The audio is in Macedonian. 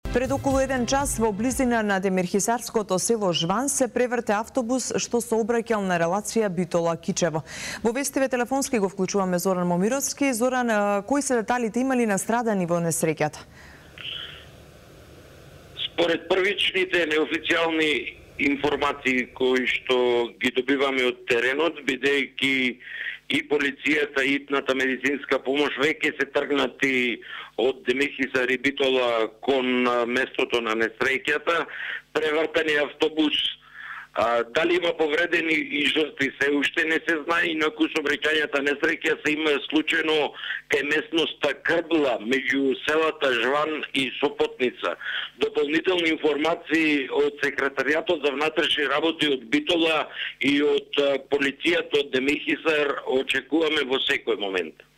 Пред околу 1 час во близина на Демирхисарското село Жван се преврте автобус што сообраќал на релација Битола-Кичево. Во вестиве телефонски го вклучуваме Зоран Момировски. Зоран, кои се деталите, имали настрадани во несреќата? Според првичните неофицијални информации кои што ги добиваме од теренот, бидејќи и полицијата и итната медицинска помош веќе се тргнати од Демирхисар и Битола кон местото на несреќата, превртен е автобус. Дали има повредени и жртви се уште не се знае, инаку сообраќајната несреќа се има случајно кај местноста Крбла, меѓу селата Жван и Сопотница. Дополнителни информации од секретаријатот за внатрешни работи од Битола и од полицијата од Демирхисар очекуваме во секој момент.